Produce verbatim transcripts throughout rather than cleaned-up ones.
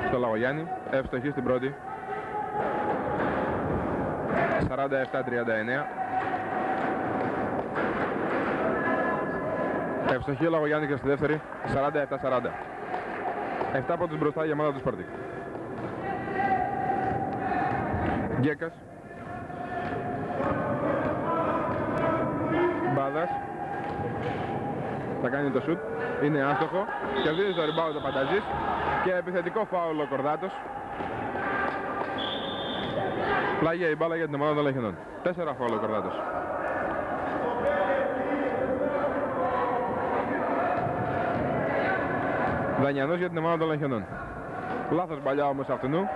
στο Λαγογιάννη, εύστοχη στην πρώτη. σαράντα επτά τριάντα εννέα. Ευστοχή ο Λαγογιάννη και στη δεύτερη, σαράντα επτά σαράντα. επτά πόντους μπροστά η ομάδα του Σπαρτίκ. Γκέκας. Μπάδας. Θα κάνει το σουτ. Είναι άστοχο. Κερδίζει το rebound ο Πανταζής. Και επιθετικό φάουλ ο Κορδάτος. Πλάγια η μπάλα για την ομάδα των Λαχινών. Τέσσερα φάουλ ο Κορδάτος. Δανιανός για την ομάδα των Λαχινών. Λάθος παλιά όμως αυτού.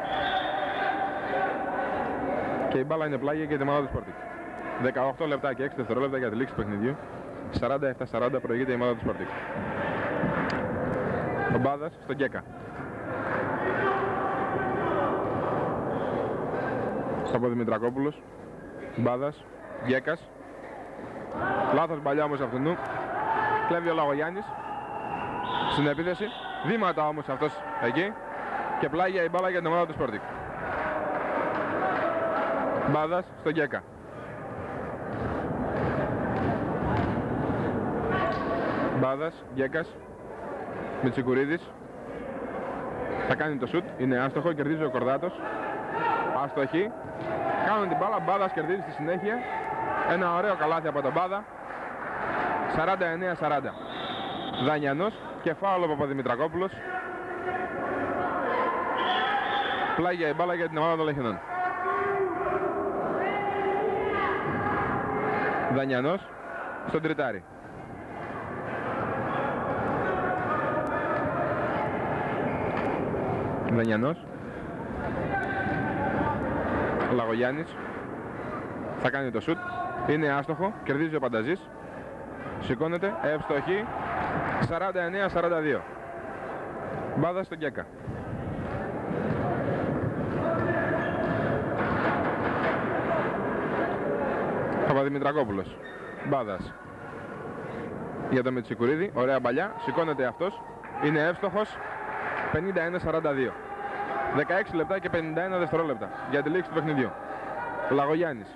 Και η μπάλα είναι πλάγια για την ομάδα του Σπαρτίκ. δεκαοκτώ λεπτά και έξι δευτερόλεπτα για τη λήξη του παιχνιδιού. σαράντα επτά σαράντα προηγείται η ομάδα του Σπαρτίκ. Ο Μπάδας στον Γκέκα. Από Δημητρακόπουλος. Μπάδας. Γκέκας. Λάθος παλιά όμως αυτού. Κλέβει ο Λαγογιάννης. Στην επίθεση. Βήματα όμως αυτός εκεί. Και πλάγια η μπάλα για την ομάδα του Σπαρτίκ. Μπάδας στον Γκέκα. Μπάδας, Γκέκας. Μητσικουρίδης. Θα κάνει το σουτ. Είναι άστοχο. Κερδίζει ο Κορδάτος. Άστοχη. Κάνουν την μπάλα. Μπάδας κερδίζει στη συνέχεια. Ένα ωραίο καλάθι από τον Μπάδα. σαράντα εννέα σαράντα. Δανιανός και φάουλ από Παπαδημητρακόπουλος. Πλάγια η μπάλα για την ομάδα των Λαχινών. Δανιανός στον τριτάρι. Δανιανός. Λαγογιάννης. Θα κάνει το σουτ. Είναι άστοχο. Κερδίζει ο Πανταζής. Σηκώνεται. Ευστοχή. σαράντα εννέα σαράντα δύο. Μπάδα στον Γκέκα. Παπαδημητρακόπουλος. Μπάδας. Για το Μητσικουρίδη. Ωραία μπαλιά. Σηκώνεται αυτός. Είναι εύστοχος. πενήντα ένα σαράντα δύο. δεκαέξι λεπτά και πενήντα ένα δευτερόλεπτα για τη λήξη του παιχνιδιού. Λαγογιάννης.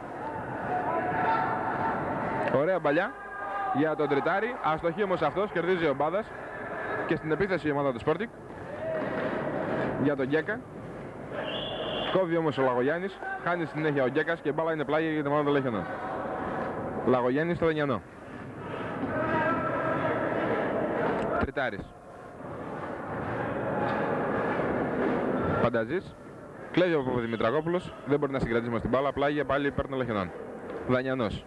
Ωραία μπαλιά για τον τριτάρι. Αστοχή όμως αυτός. Κερδίζει ο Μπάδας. Και στην επίθεση η ομάδα του Σπόρτικ. Για τον Γκέκα. Κόβει όμως ο Λαγογιάννης. Χάνει συνέχεια ο Γκέκας και η μπάλα είναι πλάγια για την ομάδα των Λαχινών. Λαγογιάννης στο Δανιανό. Τριτάρης. Πανταζής. Κλέβει ο Παπαδημητρακόπουλος. Δεν μπορεί να συγκρατήσει μας την μπάλα. Πλάγια πάλι υπέρ των Λαχινών. Δανιανός.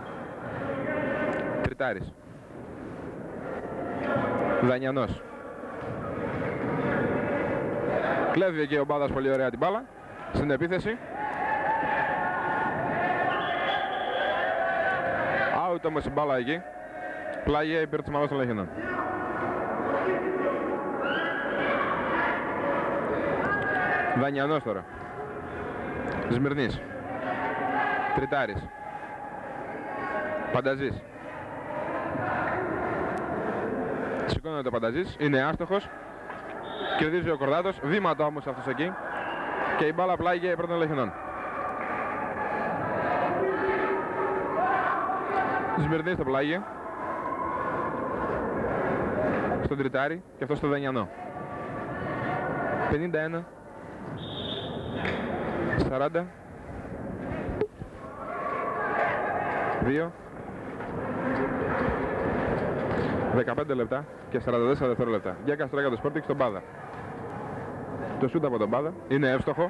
Τριτάρης. Δανιανός. Κλέβει εκεί ο Μπάδας πολύ ωραία την μπάλα. Στην επίθεση. Out όμως η μπάλα εκεί. Πλάγια υπέρ της ομάδας των Λαχινών. Δανιανός τώρα. Σμυρνής. Τριτάρης. Πανταζής. Σηκώνεται ο Πανταζής. Είναι άστοχος. Κερδίζει ο Κορδάτος. Βήματα όμως αυτός εκεί. Και η μπάλα πλάγια υπέρ των Λαχινών. Σμυρνής στο πλάγιο. Στον τριτάρι και αυτό στο Δανιανό. πενήντα ένα σαράντα δύο δεκαπέντε λεπτά και σαράντα τέσσερα δευτερόλεπτα. Για Καστράγκα το Σπόρτικ στον Μπάδα. Το σούτ από τον Μπάδα είναι εύστοχο.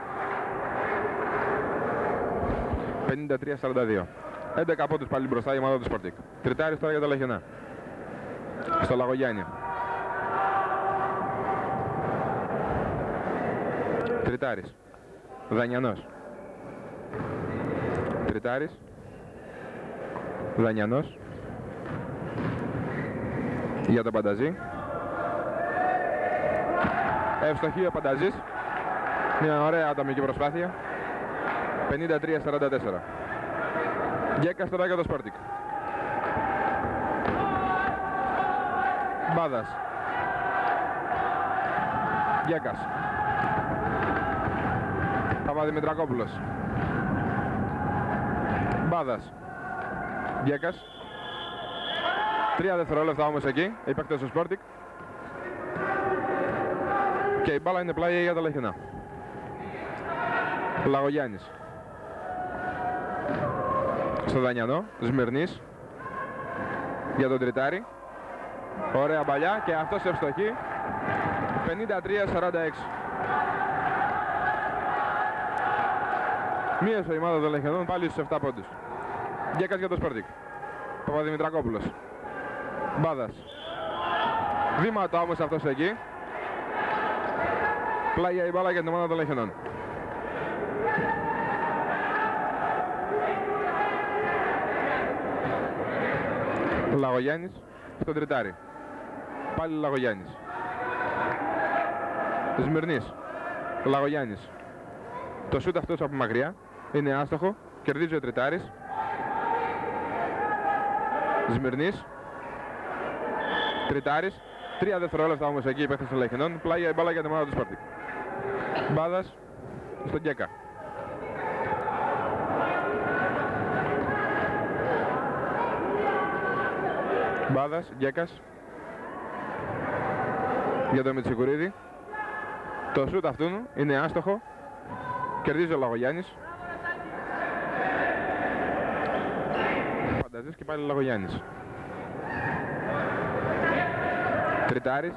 πενήντα τρία σαράντα δύο. έντεκα πόντους πάλι μπροστά η ομάδα του Σπόρτικ. Τριτάρις τώρα για τα Λαχινά. Στο Λαγογιάννη. Τριτάρης. Δανιανός. Τριτάρης. Δανιανός. Για τον Πανταζή. Ευστοχή ο Πανταζής. Μια ωραία ατομική προσπάθεια. πενήντα τρία σαράντα τέσσερα. Γκέκας τώρα για το Σπόρτικ. Μπάδας. Γκέκας. Παπαδημητρακόπουλος. Μπάδας. Γκέκας. Τρία δευτερόλεπτα όμως εκεί, οι παίκτες του Sporting. Και η μπάλα είναι πλάγια για τα Λαχινά. Λαγογιάννης. Στο Δανιανό, Σμυρνής. Για τον Τριτάρη. Ωραία μπαλιά και αυτός ευστοχή. πενήντα τρία σαράντα έξι. Μείωσε η ομάδα των Λαχινών πάλι στους επτά πόντους. Γκέκας για το Sporting. Παπαδημητρακόπουλος. Μπάδας. Βήματα όμως αυτός εκεί. Πλάγια η μπάλα για την ομάδα των Λαχινών. Λαγογιάννης στον Τριτάρη. Πάλι Λαγογιάννης. Σμυρνής. Λαγογιάννης. Το σούτ αυτός από μακριά είναι άστοχο. Κερδίζει ο Τριτάρης. Σμυρνής. Τριτάρης. Τρία δευτερόλεπτα όμως εκεί οι παίκτες των Λαχινών. Πλάγια η μπάλα για την ομάδα του Sporting. Μπάδας στον Γκέκα. Μπάδας, Γκέκας. Για τον Μητσικουρίδη. Το σούτ αυτού είναι άστοχο. Κερδίζει ο Λαγογιάννης. Φανταζείς και πάλι ο Λαγογιάννης. Τριτάρης.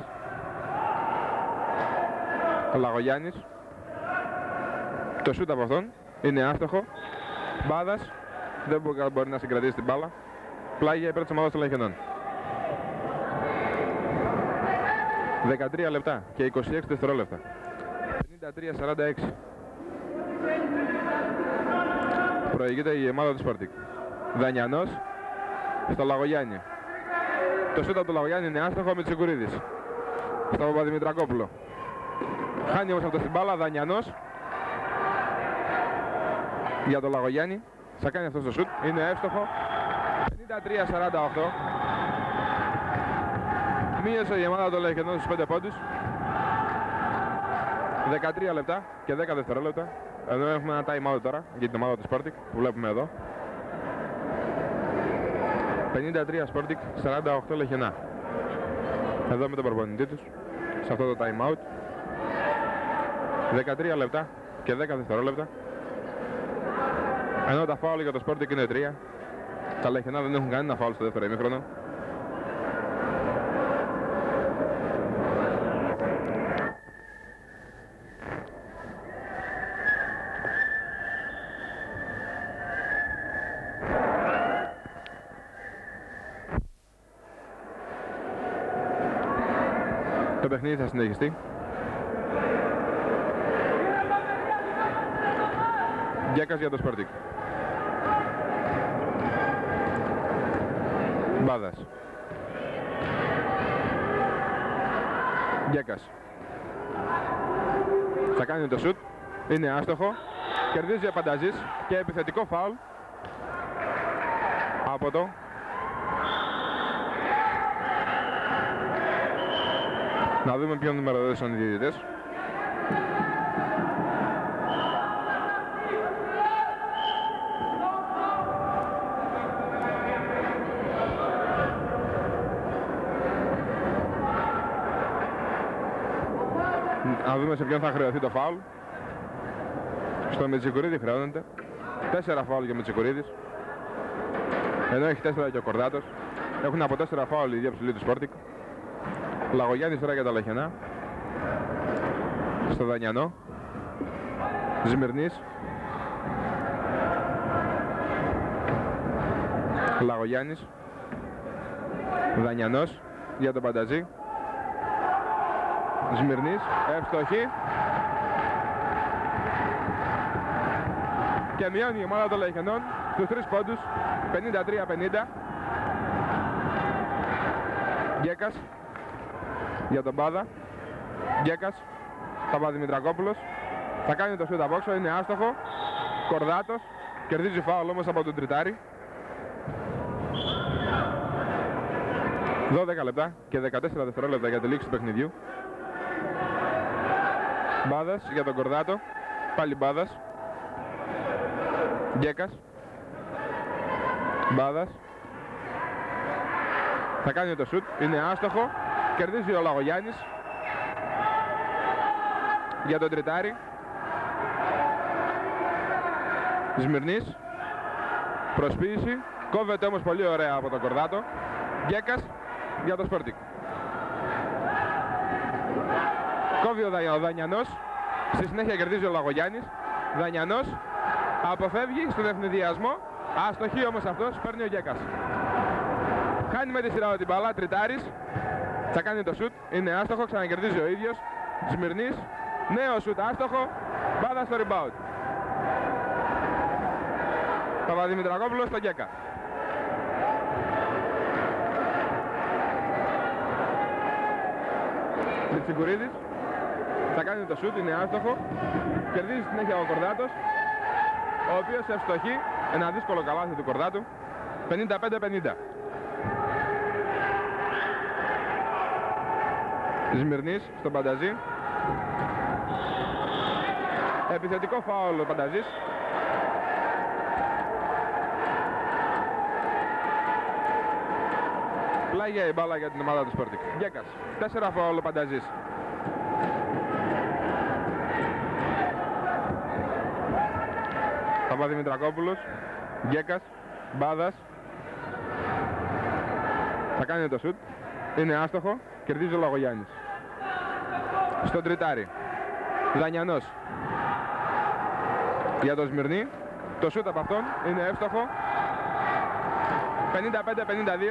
Ο Λαγογιάννης. Το σούτ από αυτόν είναι άστοχο. Μπάδας. Δεν μπορεί να συγκρατήσει την μπάλα. Πλάγια υπέρ της ομάδας των Λαχινών. δεκατρία λεπτά και είκοσι έξι δευτερόλεπτα. πενήντα τρία σαράντα έξι. Προηγείται η ομάδα του Sporting. Δανιανός στο Λαγογιάννη. Το σούτ από το Λαγογιάννη είναι άστοχο, με Τσικουρίδης. Στο Παπαδημητρακόπουλο. Χάνει όμως αυτό την μπάλα, Δανιανός. Για το Λαγογιάννη. Θα κάνει αυτό το σούτ, είναι εύστοχο. πενήντα τρία σαράντα οκτώ. Μείωσε η ομάδα των Λαχινών στους πέντε πόντους. δεκατρία λεπτά και δέκα δευτερόλεπτα. Εδώ έχουμε ένα time out τώρα για την ομάδα του Sporting που βλέπουμε εδώ. πενήντα τρία Sporting, σαράντα οκτώ Λαχινά. Εδώ με τον προπονητή τους, σε αυτό το time out. δεκατρία λεπτά και δέκα δευτερόλεπτα. Ενώ τα φάουλ για το Sporting είναι τρία. Τα Λαχινά δεν έχουν κανένα φάουλ στο δεύτερο ημίχρονο. Το παιχνίδι θα συνεχιστεί. Γκέκας για το Sporting. Μπάδας. Γκέκας. Θα κάνει το σουτ. Είναι άστοχο. Κερδίζει ο Πανταζής και επιθετικό φάουλ από το να δούμε ποιον νούμερο δώσαν οι διαιτητές. Να δούμε σε ποιον θα χρεωθεί το φάουλ. Στο Μητσικουρίδη χρεώνεται. Τέσσερα φάουλ για Μητσικουρίδης. Ενώ έχει τέσσερα και ο Κορδάτος. Έχουν από τέσσερα φάουλ οι δύο ψηλοί του Sporting. Λαγογιάννης τώρα για τα Λαχινά. Στο Δανιανό. Σμυρνής. Λαγογιάννης. Δανιανός για τον Πανταζή. Σμυρνής, εύστοχη. Και μειώνει η ομάδα των Λαχινών στους τρεις πόντους, πενήντα τρία πενήντα. Γκέκας για τον Μπάδα. Γκέκας, Παπαδημητρακόπουλος. Θα κάνει το σούτ από έξω, είναι άστοχο. Κορδάτος, κερδίζει φάουλ όμως από τον Τριτάρη. δώδεκα λεπτά και δεκατέσσερα δευτερόλεπτα για τη λήξη του παιχνιδιού. Μπάδας για τον Κορδάτο. Πάλι Μπάδας. Γκέκας. Μπάδας. Θα κάνει το σουτ. Είναι άστοχο. Κερδίζει ο Λαγογιάννης. Για τον Τριτάρη. Σμυρνής. Προσποίηση. Κόβεται όμως πολύ ωραία από τον Κορδάτο. Γκέκας για το Sporting. Κόβει ο, Δα... ο Δανιανός. Στη συνέχεια κερδίζει ο Λαγογιάννης. Δανιανός αποφεύγει στον ευνηδιασμό. Αστοχή όμως αυτός. Παίρνει ο Γκέκας. Χάνει με τη σειρά την μπάλα. Τριτάρης. Θα κάνει το σουτ. Είναι άστοχο. Ξανακερδίζει ο ίδιος. Σμυρνής. Νέο σουτ άστοχο. Μπάδα στο rebound. Παπαδημητρακόπουλος στο Γκέκα. Μητσικουρίδης. Θα κάνει το σουτ. Είναι άστοχο. Κερδίζει συνέχεια ο Κορδάτος, ο οποίος ευστοχεί. Ένα δύσκολο καλάθι του Κορδάτου. πενήντα πέντε πενήντα. Σμυρνής στον Πανταζή. Επιθετικό φάουλ ο Πανταζής. Πλάγια η μπάλα για την ομάδα του Sporting. Γκέκας. Τέσσερα φάουλ ο Πανταζής. Παπαδημητρακόπουλος. Γκέκας. Μπάδας. Θα κάνει το σουτ. Είναι άστοχο. Κερδίζει ο Λαγογιάννης. Στον Τριτάρη. Δανιανός. Για το Σμυρνή. Το σούτ από αυτόν είναι εύστοχο. πενήντα πέντε πενήντα δύο.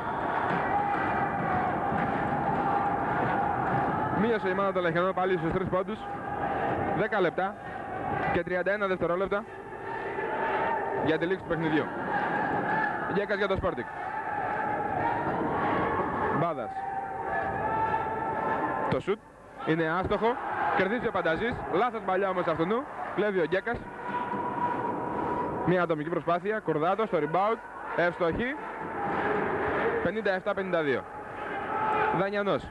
Μείωσε η ομάδα των Λαχιανών πάλι στους τρεις πόντους. δέκα λεπτά και τριάντα ένα δευτερόλεπτα για τη λήξη του παιχνιδιού. Γκέκας για το Sporting. Μπάδας. Το σουτ είναι άστοχο. Κερδίζει ο Πανταζής. Λάθος παλιά όμως αυτού. Κλέβει ο Γκέκας. Μια ατομική προσπάθεια. Κορδάτο στο rebound. Ευστοχή. πενήντα επτά πενήντα δύο. Δανιανός.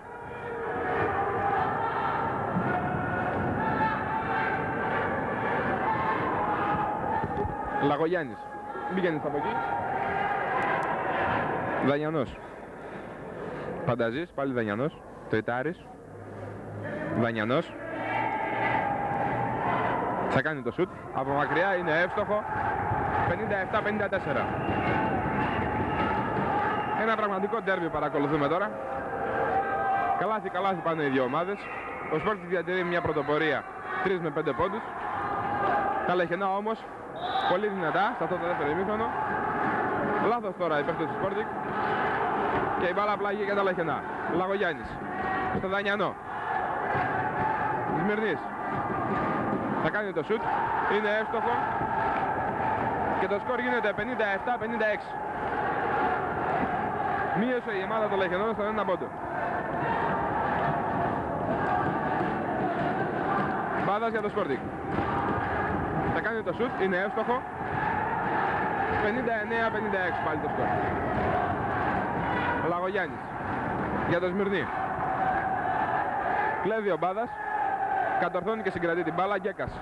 Λαγογιάννης. Μπήκαινε από εκεί. Δανιανός. Πανταζής. Πάλι Δανιανός. Τριτάρης. Δανιανός. Θα κάνει το σουτ. Από μακριά είναι εύστοχο. πενήντα επτά πενήντα τέσσερα. Ένα πραγματικό ντέρμπι παρακολουθούμε τώρα. Καλάθι καλάθι πάνε οι δύο ομάδες. Ο Sporting διατηρεί μια πρωτοπορία τρεις με πέντε πόντους. Τα Λαχιανά όμως πολύ δυνατά σε αυτό το δεύτερο ημίχρονο. Λάθος τώρα η παίκτες του Sporting. Και η μπάλα πλάγει για τα Λαχιανά. Λαγογιάννης. Στο Δανιανό. Σμυρνής. Θα κάνει το σουτ. Είναι εύστοχο. Και το σκορ γίνεται πενήντα επτά πενήντα έξι. Μείωσε η ομάδα των Λαχιανών στον ένα πόντο. Μπάδας για το Sporting. Θα κάνει το σουτ. Είναι εύστοχο. πενήντα εννέα πενήντα έξι πάλι το σκορ. Λαγογιάννης. Για το Σμυρνή. Κλέβει ο Μπάδας. Κατορθώνει και συγκρατεί την μπάλα. Γκέκας.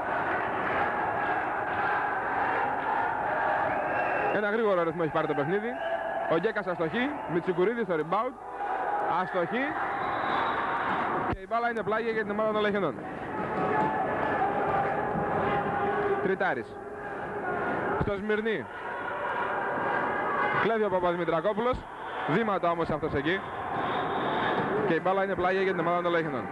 Ένα γρήγορο ρυθμό έχει πάρει το παιχνίδι. Ο Γκέκας αστοχή. Μητσικουρίδης στο rebound. Αστοχή. Και η μπάλα είναι πλάγια για την ομάδα των Λαχιανών. Τριτάρης. Στο Σμυρνή. Κλέβει ο Παπαδημητρακόπουλος. Βήματα όμως αυτός εκεί. Και η μπάλα είναι πλάγια για την ομάδα των Λαχιανών.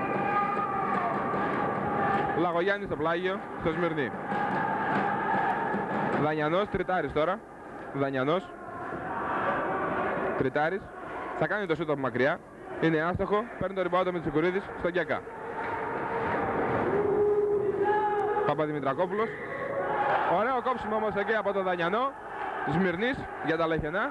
Λαγογιάννης στο πλάγιο. Στο Σμυρνή. Δανιανός. Τριτάρης τώρα. Δανιανός. Τριτάρης. Θα κάνει το σούτ από μακριά. Είναι άστοχο. Παίρνει το rebound με Τσικουρίδης στον Γκέκα. Παπαδημητρακόπουλος. Ωραίο κόψιμο όμως εκεί από τον Δανιανό. Σμυρνής για τα Λαχιανά.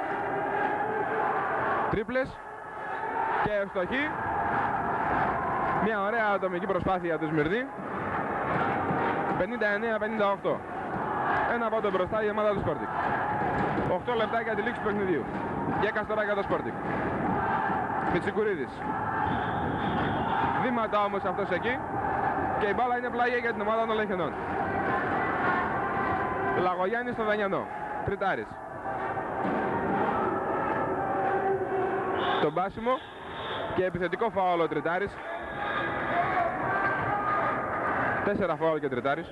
Τρίπλες. Και ευστοχή. Μια ωραία ατομική προσπάθεια του Σμυρνή. πενήντα εννέα πενήντα οκτώ. Ένα πόντο μπροστά η ομάδα του Sporting. οκτώ λεπτά για τη λήξη του παιχνιδιού. Γκέκας τώρα για το Sporting. Μητσικουρίδης. βήματα όμως αυτός εκεί και η μπάλα είναι πλάγια για την ομάδα των Λεχενών. Λαγογιάννης στο Δανιανό, Τριτάρης. Το μπάσιμο και επιθετικό φάουλ ο Τριτάρης. Τέσσερα φάουλ και ο Τριτάρης.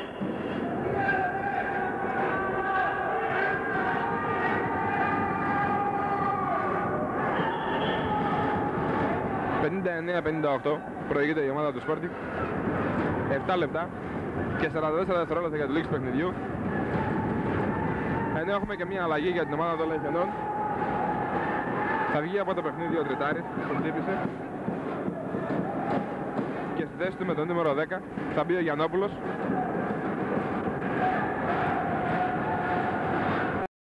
πενήντα εννέα πενήντα οκτώ προηγείται η ομάδα του Sporting. επτά λεπτά και σαράντα τέσσερα δευτερόλεπτα για τη λήξη του παιχνιδιού. Ενώ έχουμε και μια αλλαγή για την ομάδα των Λεχενών. Θα βγει από το παιχνίδι ο Τριτάρης, τον χτύπησε. Και στη θέση του με τον νούμερο δέκα θα μπει ο Γιαννόπουλος.